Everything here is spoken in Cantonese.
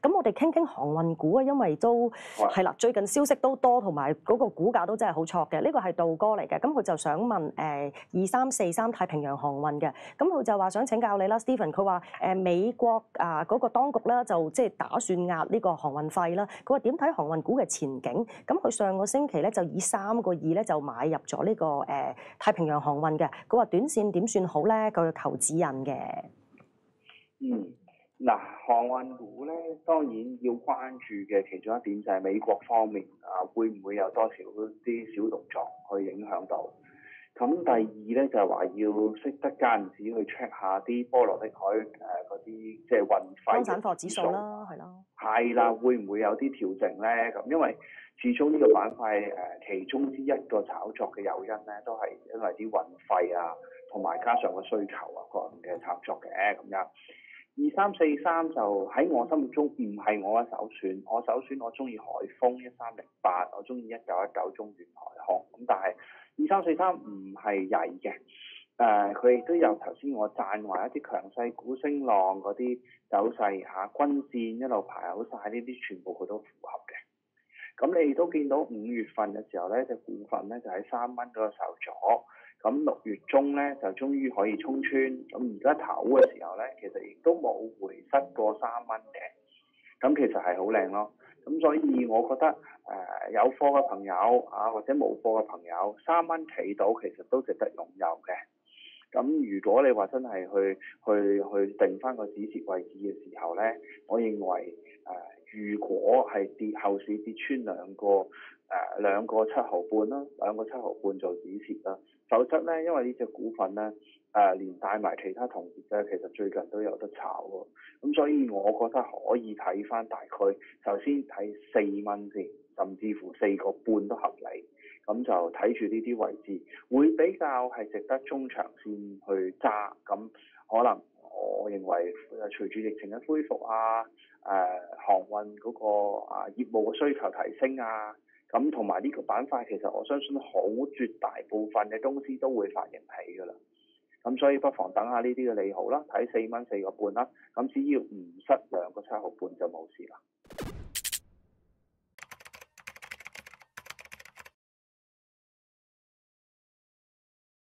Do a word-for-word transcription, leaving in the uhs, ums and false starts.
咁我哋傾傾航運股啊，因為都係啦，最近消息都多，同埋嗰個股價都真係好挫嘅。呢個係道哥嚟嘅，咁佢就想問誒二三四三太平洋航運嘅，咁佢就話想請教你啦 ，Stephen。佢話誒美國啊嗰個當局咧就即係打算壓呢個航運費啦。佢話點睇航運股嘅前景？咁佢上個星期咧就以三個二咧就買入咗呢個誒太平洋航運嘅。佢話短線點算好咧？佢求指引嘅。 嗯。嗱，航運股咧當然要關注嘅其中一點就係美國方面啊，會唔會有多少啲小動作去影響到？咁第二咧就係話要識得間唔時去 check 下啲波羅的海誒嗰啲即係運費乾散貨指數啦，係咯。 係啦，會唔會有啲調整咧？咁因為始終呢個板塊誒、呃、其中之一個炒作嘅誘因咧，都係因為啲運費啊，同埋加上個需求啊個人嘅炒作嘅咁樣。二三四三就喺我心目中唔係我嘅首選，我首選我中意海豐一三零八，我中意一九一九中遠海航，咁但係二三四三唔係曳嘅，誒佢亦都有頭先我讚話一啲強勢股升浪嗰啲走勢嚇、啊，均線一路排好晒，呢啲全部佢都符合嘅。咁你都見到五月份嘅時候咧，隻股份咧就喺三蚊嗰度受阻。咁六月中咧就終於可以衝穿，咁而家頭嘅時候咧，其實亦都冇回失過三蚊嘅，咁其實係好靚咯。咁所以我覺得誒、呃、有貨嘅朋友啊，或者冇貨嘅朋友，三蚊企到其實都值得擁有嘅。咁如果你話真係去去去定翻個止蝕位置嘅時候咧，我認為誒、呃、如果係跌後市跌穿兩個誒、呃、兩個七毫半啦，兩個七毫半做止蝕啦。否則咧，因為呢隻股份咧，誒、呃、連帶埋其他同業咧，其實最近都有得炒喎。咁所以我覺得可以睇翻大概，首先睇四蚊先，甚至乎四個半都合理。咁就睇住呢啲位置，會比較係值得中長線去揸。咁可能我認為隨住疫情嘅恢復啊，誒、呃、航運嗰個啊業務嘅需求提升啊。咁同埋呢個板塊，其實我相信好絕大部分嘅公司都會發盈喜㗎啦。咁所以不妨等下呢啲嘅利好啦，睇四蚊四個半啦。咁只要唔失兩個七毫半就冇